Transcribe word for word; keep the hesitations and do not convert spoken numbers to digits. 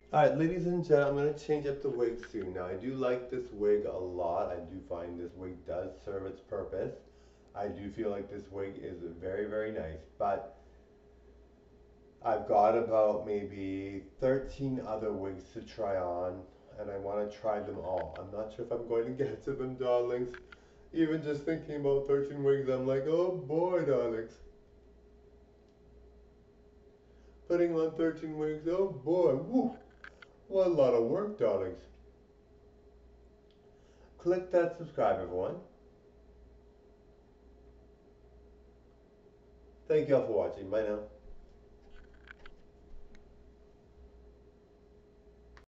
Alright, ladies and gentlemen, I'm going to change up the wig soon. Now, I do like this wig a lot. I do find this wig does serve its purpose. I do feel like this wig is very, very nice. But I've got about maybe thirteen other wigs to try on, and I want to try them all. I'm not sure if I'm going to get to them, darlings. Even just thinking about thirteen wigs, I'm like, oh boy, darlings. Putting on thirteen wigs, oh boy, woo. What a lot of work, darlings. Click that subscribe, everyone. Thank you all for watching. Bye now.